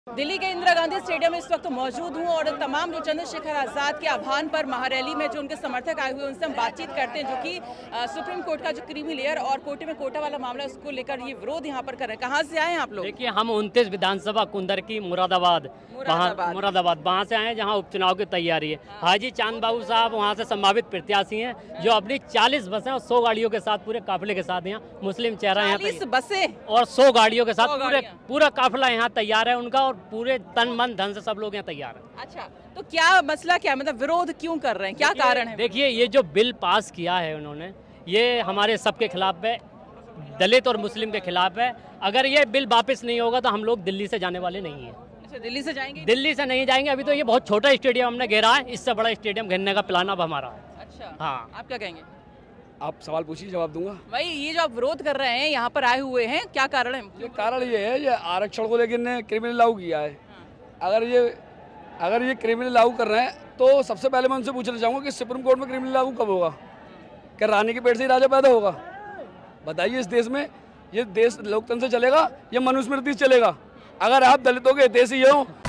दिल्ली के इंदिरा गांधी स्टेडियम में इस वक्त मौजूद हूं और तमाम जो चंद्रशेखर आजाद के आह्वान पर महारैली में जो उनके समर्थक आए हुए उनसे हम बातचीत करते हैं, जो कि सुप्रीम कोर्ट का जो क्रीमी लेयर और कोटे में कोटा वाला मामला है उसको लेकर ये विरोध यहां पर कर रहे हैं। कहां से आए हैं आप लोग? देखिए, हम 29 विधानसभा कुंदर की मुरादाबाद वहाँ से आए हैं, जहाँ उपचुनाव की तैयारी है। हाजी चांद बाबू साहब वहाँ से संभावित प्रत्याशी हैं, जो अपनी 40 बसें और 100 गाड़ियों के साथ पूरे काफिले के साथ यहाँ मुस्लिम चेहरा यहाँ 40 बसें और 100 गाड़ियों के साथ पूरा काफिला यहाँ तैयार है उनका, और पूरे तन मन धन से सब लोग यहाँ तैयार हैं। अच्छा, तो क्या मसला क्या, मतलब विरोध क्यों कर रहे हैं, क्या कारण है? देखिए, ये जो बिल पास किया है उन्होंने, ये हमारे सबके खिलाफ है, दलित और मुस्लिम के खिलाफ है। अगर ये बिल वापस नहीं होगा तो हम लोग दिल्ली से जाने वाले नहीं हैं। दिल्ली से जाएंगे? दिल्ली से नहीं जाएंगे। अभी तो ये बहुत छोटा स्टेडियम हमने घेरा है, इससे बड़ा स्टेडियम घेरने का प्लान अब हमारा है। अच्छा, हाँ। आप क्या कहेंगे? आप सवाल पूछिए, जवाब दूंगा। भाई, ये जो आप विरोध कर रहे हैं, यहाँ पर आए हुए हैं, क्या कारण है? ये कारण ये है, ये आरक्षण को लेकर क्रिमिनल लागू किया है। अगर ये क्रिमिनल लागू कर रहे हैं तो सबसे पहले मैं उनसे पूछना चाहूँगा कि सुप्रीम कोर्ट में क्रिमिनल लागू कब होगा? क्या रानी के पेट से ही राजा पैदा होगा? बताइए, इस देश में ये देश लोकतंत्र से चलेगा या मनुस्मृति से चलेगा? अगर आप दलितों के हितैषी हो